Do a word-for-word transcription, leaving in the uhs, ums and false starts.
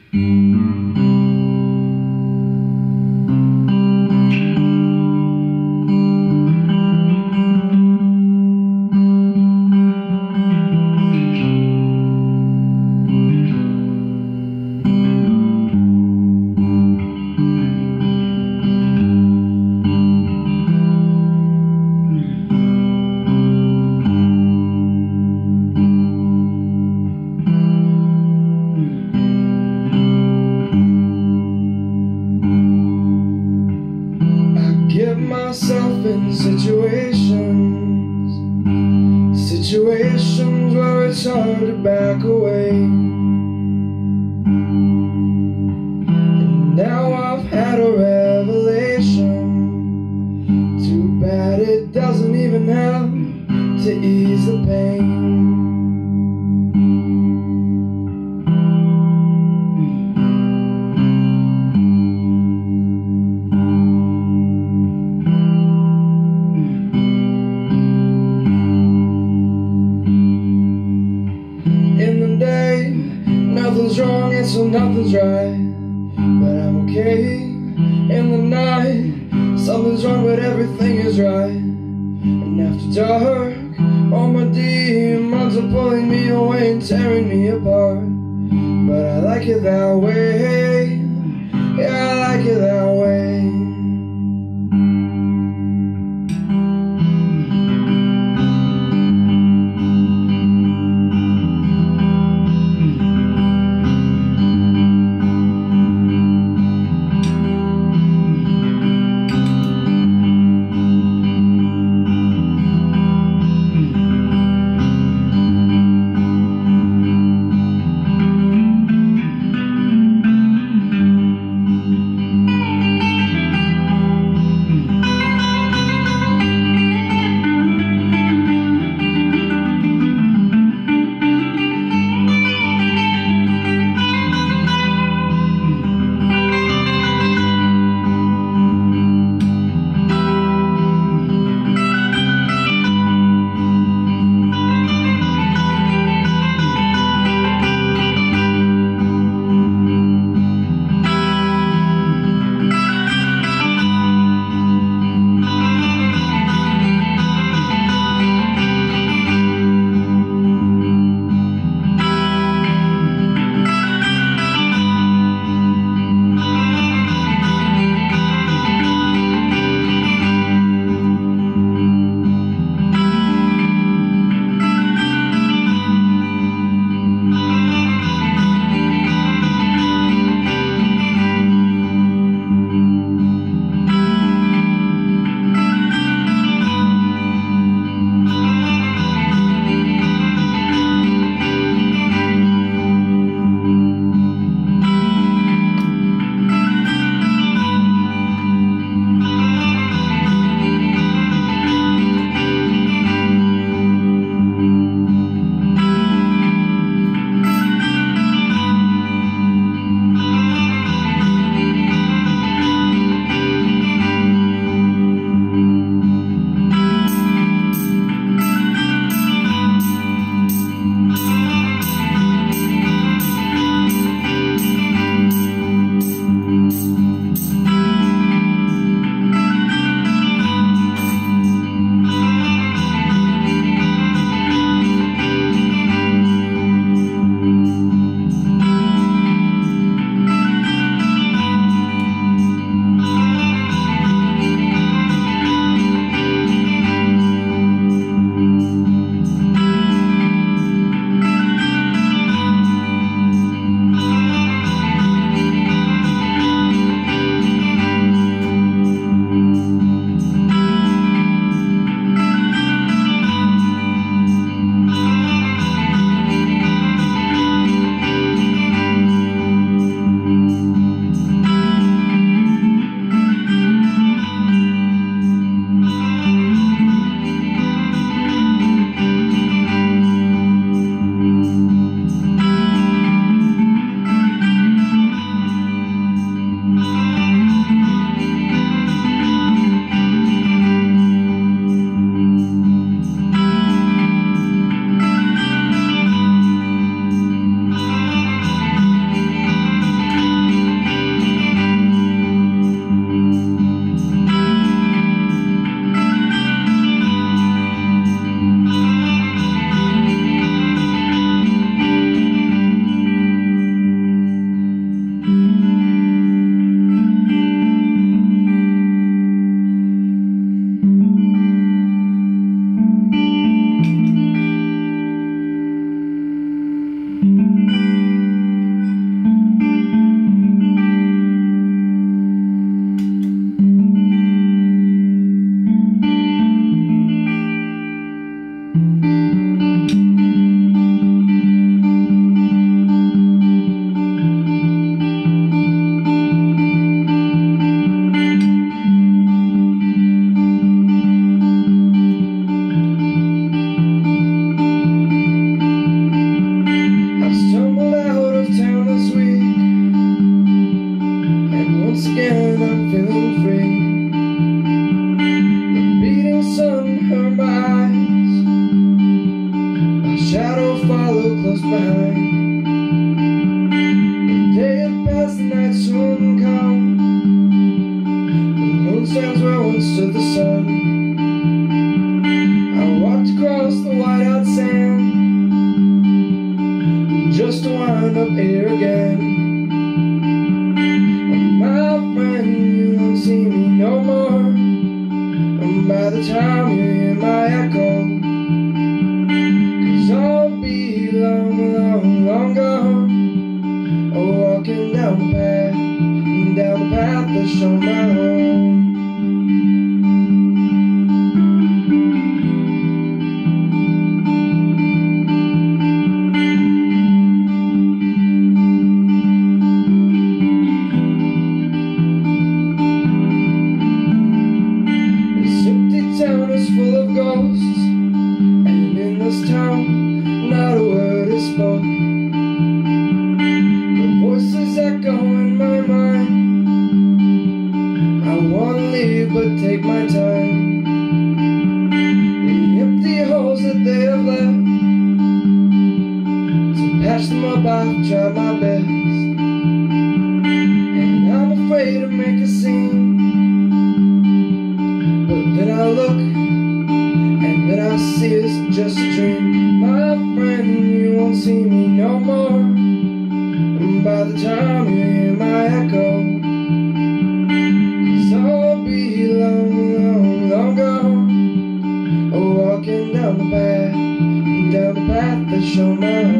Get myself in situations, situations where it's hard to back away. And now I've had a revelation. Too bad it doesn't even help to ease the pain. In the day, nothing's wrong and so nothing's right, but I'm okay. In the night, something's wrong but everything is right. And after dark, all my demons are pulling me away and tearing me apart. But I like it that way, yeah, I like it that way. here again. My friend, you won't see me no more. And by the time you hear my echo, 'cause I'll be long, long, long gone. Oh, walking down the path, down the path that show my home. Town is full of ghosts, and in this town not a word is spoke. The voices echo in my mind. I wanna leave but take my time. The empty holes that they have left, to patch them up I've tried my best. And I'm afraid to make a scene, but then I look, and then I see it's just a dream. My friend, you won't see me no more. And by the time you hear my echo, 'cause I'll be long, long, long gone. Oh, walking down the path, down the path that show my home.